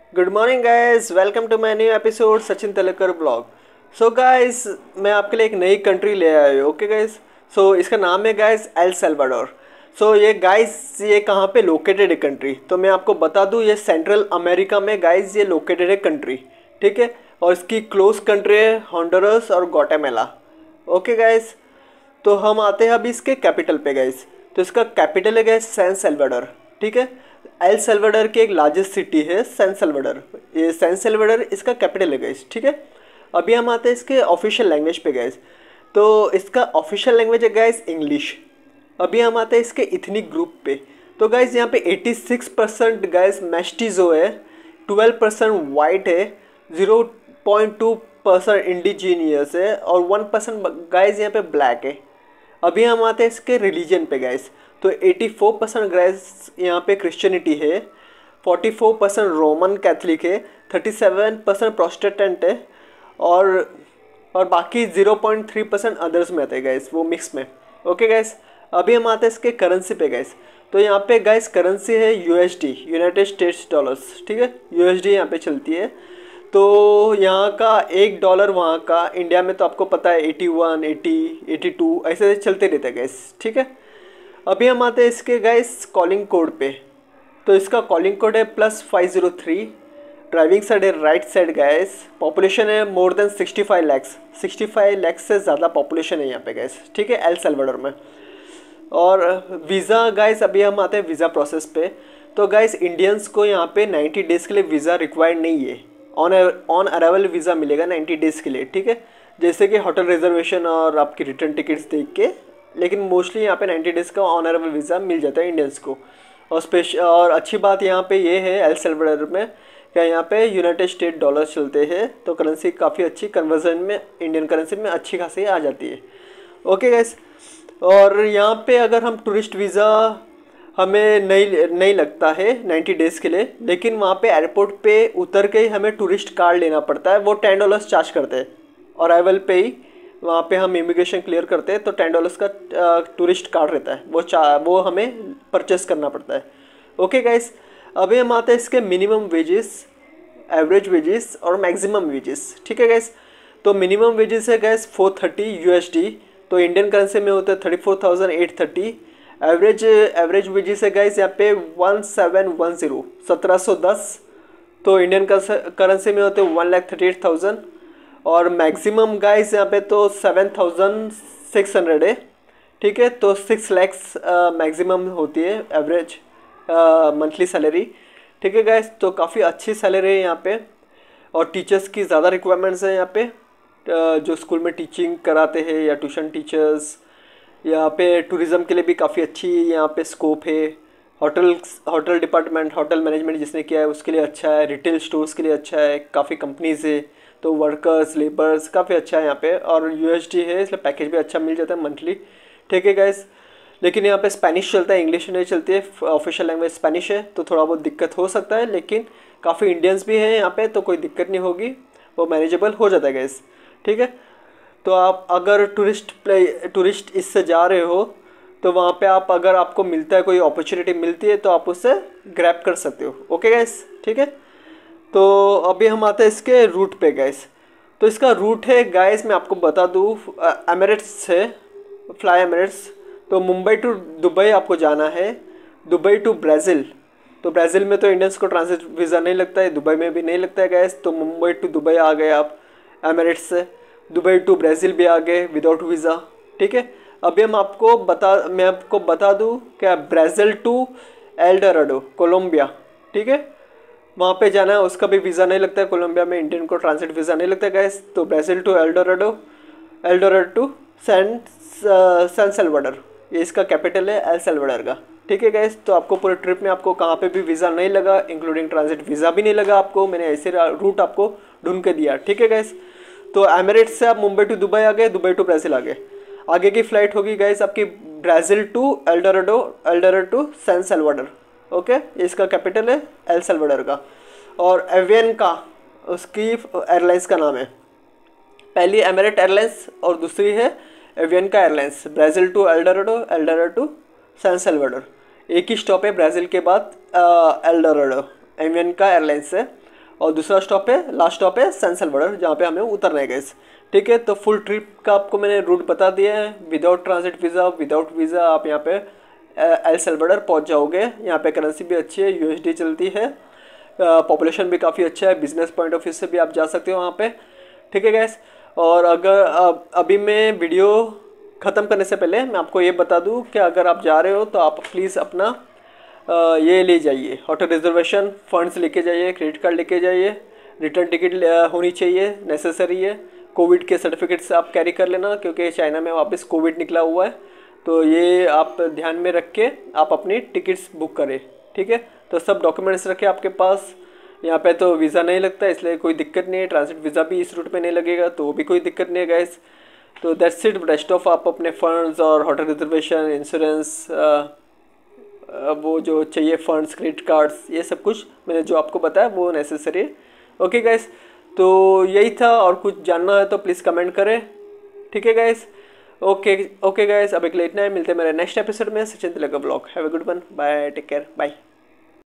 Good morning guys, welcome to my new episode Sachin Talkar blog. So guys, मैं आपके लिए एक नई कंट्री ले आया हूँ। ओके गाइस, सो इसका नाम है गाइस एल सल्वाडोर। सो ये गाइस, ये कहाँ पे लोकेटेड है कंट्री, तो मैं आपको बता दूँ ये सेंट्रल अमेरिका में गाइस ये लोकेटेड है कंट्री। ठीक है, और इसकी क्लोज कंट्री है होंडुरास और ग्वाटेमाला। ओके गाइस, तो हम आते हैं अभी इसके कैपिटल पे गाइस। तो इसका कैपिटल है गाइस सैन सल्वाडोर। ठीक है, एल सल्वाडोर की एक लार्जेस्ट सिटी है सैन सल्वाडोर। ये सैन सल्वाडोर इसका कैपिटल है गाइस। ठीक है, अभी हम आते हैं इसके ऑफिशियल लैंग्वेज पे गाइस। तो इसका ऑफिशियल लैंग्वेज है गाइस इंग्लिश। अभी हम आते हैं इसके इथनिक ग्रुप पे। तो गाइस यहाँ पे 86% गाइस मैस्टिजो है, 12% वाइट है, 0.2% इंडिजीनियस है और 1% गाइस यहाँ पे ब्लैक है। अभी हम आते हैं इसके रिलीजन पे गाइस। तो 84% गाइस यहाँ पे क्रिश्चियनिटी है, 44% रोमन कैथलिक है, 37% प्रोटेस्टेंट है और बाकी 0.3% अदर्स में आते हैं गाइस, वो मिक्स में। ओके गाइस, अभी हम आते हैं इसके करेंसी पे गाइस। तो यहाँ पे गाइस करेंसी है यूएसडी, यूनाइटेड स्टेट्स डॉलर्स। ठीक है, यूएसडी यहाँ पे चलती है। तो यहाँ का $1 वहाँ का इंडिया में तो आपको पता है 81, 80, 82 ऐसे चलते रहते हैं गैस। ठीक है, अभी हम आते हैं इसके गैस कॉलिंग कोड पे। तो इसका कॉलिंग कोड है +503। ड्राइविंग साइड है राइट साइड गैस। पॉपुलेशन है मोर देन 65 लैक्स, 65 लैक्स से ज़्यादा पॉपुलेशन है यहाँ पे गैस। ठीक है, एल सल्वाडोर में। और वीज़ा गाइस, अभी हम आते हैं वीज़ा प्रोसेस पे। तो गाइस इंडियंस को यहाँ पे 90 डेज़ के लिए वीज़ा रिक्वायर्ड नहीं है। ऑन अराइवल वीज़ा मिलेगा 90 डेज़ के लिए। ठीक है, जैसे कि होटल रिजर्वेशन और आपकी रिटर्न टिकट्स देख के, लेकिन मोस्टली यहाँ पे 90 डेज़ का ऑन अराइवल वीज़ा मिल जाता है इंडियंस को। और अच्छी बात यहाँ पे ये है एल सल्वाडोर में क्या यहाँ पे यूनाइटेड स्टेट डॉलर चलते हैं, तो करेंसी काफ़ी अच्छी कन्वर्जन में इंडियन करेंसी में अच्छी खासी आ जाती है। ओके गैस, और यहाँ पे अगर हम टूरिस्ट वीज़ा हमें नहीं लगता है 90 डेज़ के लिए, लेकिन वहाँ पे एयरपोर्ट पे उतर के ही हमें टूरिस्ट कार्ड लेना पड़ता है। वो $10 चार्ज करते हैं और अराइवल पे ही वहाँ पे हम इमिग्रेशन क्लियर करते हैं, तो $10 का टूरिस्ट कार्ड रहता है, वो हमें परचेस करना पड़ता है। ओके गाइस, अभी हम आते हैं इसके मिनिमम वेजेस, एवरेज वेजेस और मैक्सिमम वेजेस। ठीक है गाइस, तो मिनिमम वेजेस है गाइस 430 यूएसडी, तो इंडियन करेंसी में होता है 34,830। एवरेज वेजेस है गाइस यहाँ पे 1710, 1710, तो इंडियन करेंसी में होते हैं 1,38,000। और मैक्सिमम गाइस यहाँ पे तो 7,600 है। ठीक है, तो 6 लैक्स मैक्सिमम होती है एवरेज मंथली सैलरी। ठीक है गाइस, तो काफ़ी अच्छी सैलरी है यहाँ पे। और टीचर्स की ज़्यादा रिक्वायरमेंट्स है यहाँ पे, जो स्कूल में टीचिंग कराते हैं या ट्यूशन टीचर्स। यहाँ पे टूरिज़्म के लिए भी काफ़ी अच्छी यहाँ पे स्कोप है। होटल डिपार्टमेंट, होटल मैनेजमेंट जिसने किया है उसके लिए अच्छा है। रिटेल स्टोर्स के लिए अच्छा है, काफ़ी कंपनीज है, तो वर्कर्स लेबर्स काफ़ी अच्छा है यहाँ पे। और यूएसडी है इसलिए पैकेज भी अच्छा मिल जाता है मंथली। ठीक है गाइस, लेकिन यहाँ पे स्पेनिश चलता है, इंग्लिश नहीं चलती है। ऑफिशियल लैंग्वेज स्पेनिश है, तो थोड़ा बहुत दिक्कत हो सकता है, लेकिन काफ़ी इंडियंस भी हैं यहाँ पे, तो कोई दिक्कत नहीं होगी, वो मैनेजेबल हो जाता है गाइस। ठीक है, तो आप अगर टूरिस्ट इससे जा रहे हो तो वहाँ पे आप अगर आपको मिलता है, कोई अपॉर्चुनिटी मिलती है, तो आप उससे ग्रैब कर सकते हो। ओके गाइस, ठीक है, तो अभी हम आते हैं इसके रूट पे गाइस। तो इसका रूट है गाइस, मैं आपको बता दूँ, एमिरेट्स है, फ्लाई एमिरेट्स। तो मुंबई टू दुबई आपको जाना है, दुबई टू ब्राज़ील। तो ब्राज़ील में तो इंडियंस को ट्रांजिट वीज़ा नहीं लगता है, दुबई में भी नहीं लगता है गैस। तो मुंबई टू दुबई आ गए आप एमिरेट्स से, दुबई टू ब्राज़ील भी आ गए विदाउट वीज़ा। ठीक है, अभी मैं आपको बता दूँ क्या, Brazil to El Dorado Colombia. ठीक है, वहाँ पे जाना है, उसका भी वीज़ा नहीं लगता है। कोलंबिया में इंडियन को ट्रांजिट वीज़ा नहीं लगता है गैस। तो Brazil to El Dorado to San Salvador, ये इसका कैपिटल है एल सल्वाडोर का। ठीक है गाइस, तो आपको पूरे ट्रिप में आपको कहाँ पे भी वीज़ा नहीं लगा, इंक्लूडिंग ट्रांजिट वीज़ा भी नहीं लगा आपको। मैंने ऐसे रूट आपको ढूंढ के दिया। ठीक है गाइस, तो एमिरेट्स से आप मुंबई टू दुबई आ गए, दुबई टू ब्राज़ील आ गए। आगे की फ़्लाइट होगी गाइस आपकी Brazil to El Dorado to San Salvador. Okay, इसका कैपिटल है एल सल्वाडोर का। और एवियन का उसकी एयरलाइंस का नाम है, पहली एमिरेट एयरलाइंस और दूसरी है एवियन का airlines. Brazil to El Dorado to San Salvador, एक ही स्टॉप है ब्राज़ील के बाद एल डोराडो, एवियन का एयरलाइंस है। और दूसरा स्टॉप है, लास्ट स्टॉप है सैन सल्वाडोर, जहाँ पे हमें उतरना है गाइस। ठीक है, तो फुल ट्रिप का आपको मैंने रूट बता दिया है। Without transit visa, without visa आप यहाँ पे एल सल्वाडोर पहुँच जाओगे। यहाँ पे करेंसी भी अच्छी है, यूएसडी चलती है, पॉपुलेशन भी काफ़ी अच्छा है, बिजनेस पॉइंट ऑफ व्यू से भी आप जा सकते हो वहाँ पे। ठीक है गैस, और अगर अभी मैं वीडियो ख़त्म करने से पहले मैं आपको ये बता दूँ कि अगर आप जा रहे हो तो आप प्लीज़ अपना ये ले जाइए, होटल रिजर्वेशन फंड्स लेके जाइए, क्रेडिट कार्ड लेके जाइए, रिटर्न टिकट होनी चाहिए, नेसेसरी है। कोविड के सर्टिफिकेट्स आप कैरी कर लेना, क्योंकि चाइना में वापस कोविड निकला हुआ है, तो ये आप ध्यान में रख के आप अपनी टिकट्स बुक करें। ठीक है, तो सब डॉक्यूमेंट्स रखें आपके पास। यहाँ पे तो वीज़ा नहीं लगता, इसलिए कोई दिक्कत नहीं है। ट्रांजिट वीज़ा भी इस रूट पे नहीं लगेगा, तो वो भी कोई दिक्कत नहीं है गाइस। तो दैट्स इट। रेस्ट ऑफ आप अपने फंड्स और होटल रिजर्वेशन, इंश्योरेंस, वो जो चाहिए फंड्स, क्रेडिट कार्ड्स, ये सब कुछ मैंने जो आपको बताया वो नेसेसरी है। ओके गाइस, तो यही था। और कुछ जानना है तो प्लीज़ कमेंट करें। ठीक है गाइस, ओके गाइस, अब एक लेट नाइट मिलते हैं मेरे नेक्स्ट एपिसोड में। सचिन तिलक का blog. Have a good one, bye, take care, bye.